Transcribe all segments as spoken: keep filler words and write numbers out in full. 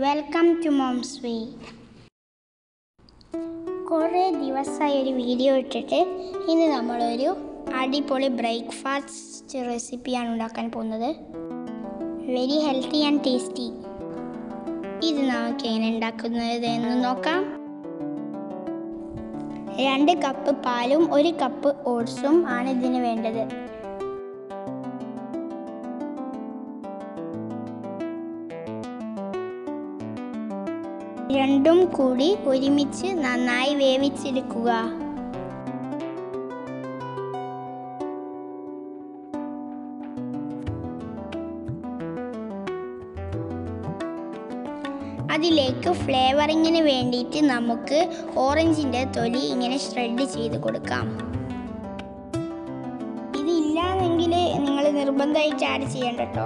Welcome to moms വേ. കുറേ ദിവസമായി ഒരു വീഡിയോ ഇട്ടിട്ട് ഇന്ന് നമ്മളൊരു അടിപൊളി ബ്രേക്ക്ഫാസ്റ്റ് റെസിപ്പിയാണ് ഉണ്ടാക്കാൻ പോകുന്നത്. Very healthy and tasty. ഇത് നമുക്ക് എങ്ങനെ ഉണ്ടാക്കുന്നത് എന്ന് നോക്കാം. രണ്ട് കപ്പ് പാലും ഒരു കപ്പ് ഓട്സും ആണ് ഇതിന് വേണ്ടത്. രണ്ടും കൂടി ഒരുമിച്ച് നന്നായി വേവിച്ചെടുക്കുക. അതിലേക്ക് ഫ്ലേവറിങ്ങിന് വേണ്ടിയിട്ട് നമുക്ക് ഓറഞ്ചിൻ്റെ തൊലി ഇങ്ങനെ ഷ്രെഡ് ചെയ്ത് കൊടുക്കാം. ഇതില്ലാന്നെങ്കിൽ നിങ്ങൾ നിർബന്ധമായിട്ട് ആഡ് ചെയ്യണ്ട കേട്ടോ.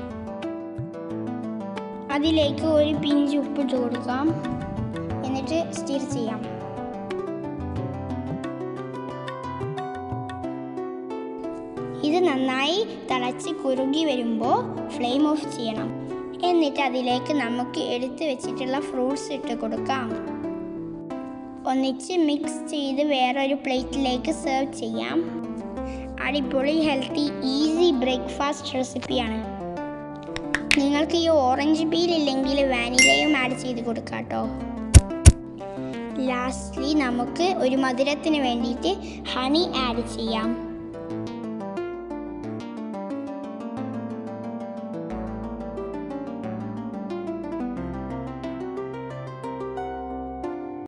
അതിലേക്ക് ഒരു പിഞ്ച് ഉപ്പിട്ട് കൊടുക്കാം. എന്നിട്ട് സ്റ്റിർ ചെയ്യാം. ഇത് നന്നായി തിളച്ച് കുറുകി വരുമ്പോൾ ഫ്ലെയിം ഓഫ് ചെയ്യണം. എന്നിട്ട് അതിലേക്ക് നമുക്ക് എടുത്ത് വെച്ചിട്ടുള്ള ഫ്രൂട്ട്സ് ഇട്ട് കൊടുക്കാം. ഒന്നിച്ച് മിക്സ് ചെയ്ത് വേറൊരു പ്ലേറ്റിലേക്ക് സെർവ് ചെയ്യാം. അടിപൊളി ഹെൽത്തി ഈസി ബ്രേക്ക്ഫാസ്റ്റ് റെസിപ്പിയാണ്. നിങ്ങൾക്ക് ഈ ഓറഞ്ച് പീൽ ഇല്ലെങ്കിൽ വാനിലയും ആഡ് ചെയ്ത് കൊടുക്കാം കേട്ടോ. ലാസ്റ്റ്ലി നമുക്ക് ഒരു മധുരത്തിന് വേണ്ടിയിട്ട് ഹണി ആഡ് ചെയ്യാം.